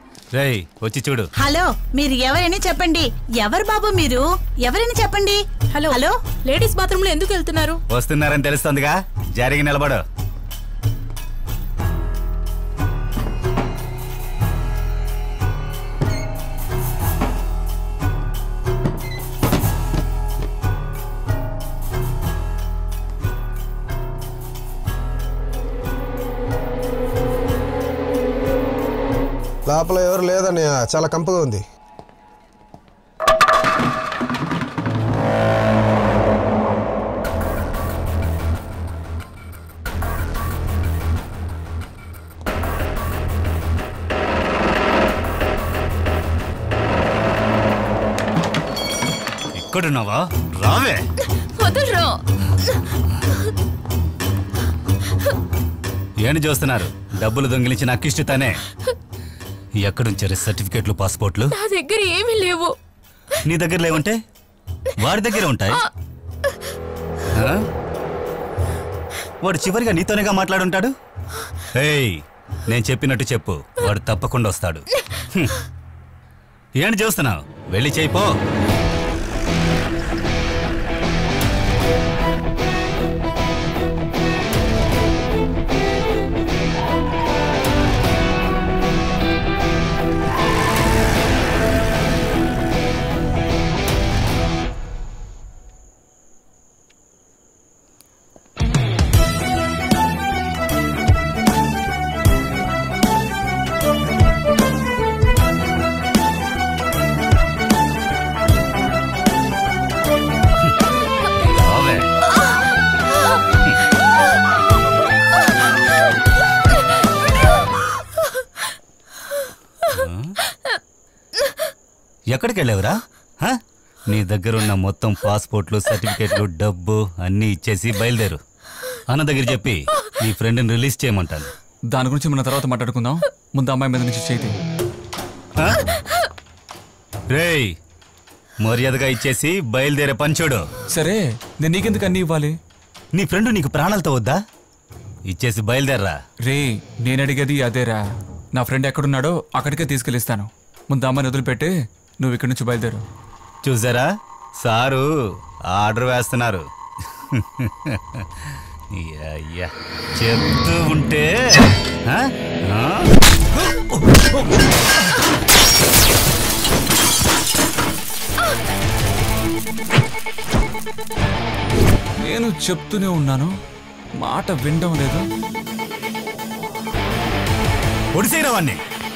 రేయ్ వచ్చి చూడు. హలో, మీరు ఎవరైనా చెప్పండి. ఎవరు బాబు మీరు? ఎవరైనా చెప్పండి. హలో హలో, లేడీస్ బాత్రూమ్ లో ఎందుకు వెళ్తున్నారు? వస్తున్నారని తెలుస్తుందిగా, జరిగి నిలబడు. లోపల ఎవరు లేదని చాలా కంపగా ఉంది. ఇక్కడున్నావా? రావే. వదలరా. ఏంటి చూస్తున్నారు? డబ్బులు దొంగిలించి నాకు ఇష్టతానే. ఎక్కడుంచారు సర్టిఫికెట్లు, పాస్పోర్ట్లు? నా దగ్గర ఏమీ లేవు. నీ దగ్గర లేవంటే వాడి దగ్గర ఉంటాయి. వాడు చివరిగా నీతోనేగా మాట్లాడుంటాడు. ఏయ్, నేను చెప్పినట్టు చెప్పు, వాడు తప్పకుండా వస్తాడు. ఏంటి చూస్తున్నావు? వెళ్ళి చేయిపో. ఎక్కడికి వెళ్ళావురా? నీ దగ్గరున్న మొత్తం పాస్పోర్ట్లు, సర్టిఫికెట్లు, డబ్బు అన్నీ ఇచ్చేసి బయలుదేరు. అన్న దగ్గర చెప్పి నీ ఫ్రెండ్ని రిలీజ్ చేయమంటాను. దాని గురించి మన తర్వాత మాట్లాడుకుందాం. ముందు అమ్మాయి మీద నుంచి చేయి. రేయ్, మర్యాదగా ఇచ్చేసి బయలుదేరే పని చూడు. సరే, నేను నీకెందుకు అన్నీ ఇవ్వాలి? నీ ఫ్రెండ్ నీకు ప్రాణాలతో వద్దా? ఇచ్చేసి బయలుదేరరా. రే, నేను అడిగేది అదేరా. నా ఫ్రెండ్ ఎక్కడున్నాడో అక్కడికే తీసుకెళ్ళిస్తాను. ముందు అమ్మాయిని వదిలిపెట్టి నువ్వు ఇక్కడి నుంచి బయలుదేరు. చూసారా, సారు ఆర్డర్ వేస్తున్నారు. చెప్తూ ఉంటే నేను చెప్తూనే ఉన్నాను, మాట వినడం లేదు. ఒడిసేరావాన్ని.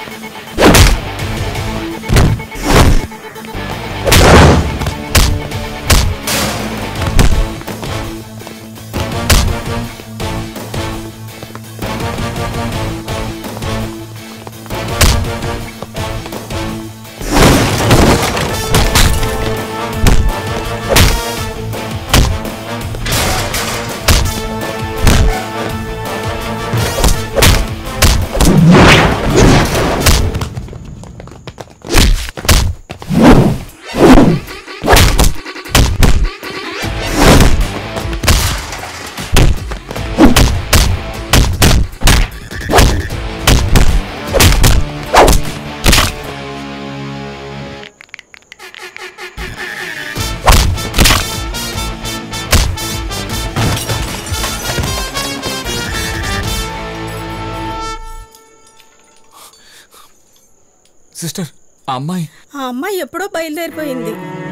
సిస్టర్, ఆ అమ్మాయి ఎప్పుడో బయలుదేరిపోయింది.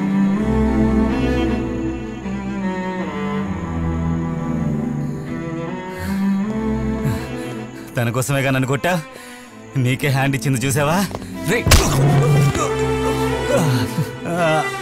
తన కోసమేగా నన్ను కొట్టా. నీకే హ్యాండ్ ఇచ్చింది చూసావా? రే